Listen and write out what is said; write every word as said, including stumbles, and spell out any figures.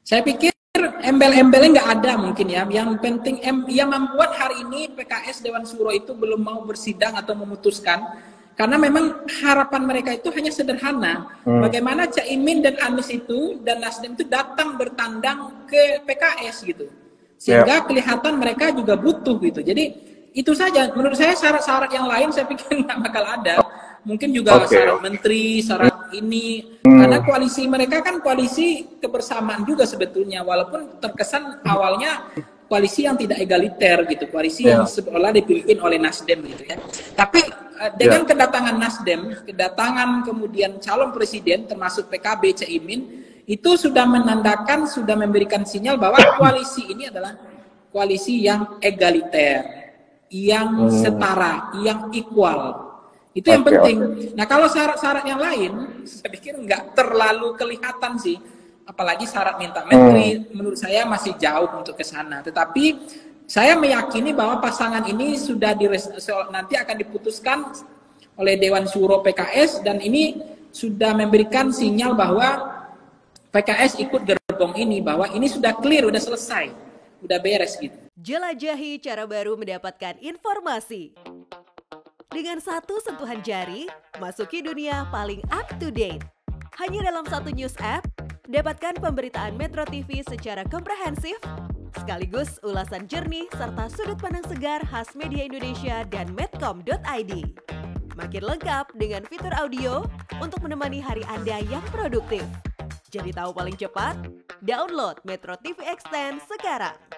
Saya pikir embel-embelnya nggak ada mungkin ya. Yang penting yang membuat hari ini P K S Dewan Suro itu belum mau bersidang atau memutuskan, karena memang harapan mereka itu hanya sederhana. Hmm. Bagaimana Caimin dan Anies itu dan Nasdem itu datang bertandang ke P K S gitu. Sehingga yeah. kelihatan mereka juga butuh gitu. Jadi itu saja. Menurut saya syarat-syarat yang lain saya pikir nggak bakal ada. Mungkin juga okay. syarat menteri, syarat ini. Hmm. Karena koalisi mereka kan koalisi kebersamaan juga sebetulnya. Walaupun terkesan awalnya koalisi yang tidak egaliter gitu. Koalisi yeah. yang seolah dipimpin oleh Nasdem gitu ya. Tapi dengan yeah. kedatangan Nasdem, kedatangan kemudian calon presiden termasuk P K B Caimin, itu sudah menandakan, sudah memberikan sinyal bahwa koalisi ini adalah koalisi yang egaliter, yang hmm. setara, yang equal. Itu yang okay, penting. Okay. Nah kalau syarat-syarat yang lain, saya pikir nggak terlalu kelihatan sih. Apalagi syarat minta menteri, hmm. menurut saya masih jauh untuk ke sana. Tetapi saya meyakini bahwa pasangan ini sudah dires, nanti akan diputuskan oleh Dewan Suro P K S, dan ini sudah memberikan sinyal bahwa P K S ikut gerbong ini, bahwa ini sudah clear, sudah selesai, sudah beres gitu. Jelajahi cara baru mendapatkan informasi. Dengan satu sentuhan jari, masuki dunia paling up to date. Hanya dalam satu news app, dapatkan pemberitaan Metro T V secara komprehensif, sekaligus ulasan jernih serta sudut pandang segar khas media Indonesia dan medcom dot i d. Makin lengkap dengan fitur audio untuk menemani hari Anda yang produktif. Jadi tahu paling cepat? Download Metro T V Extend sekarang.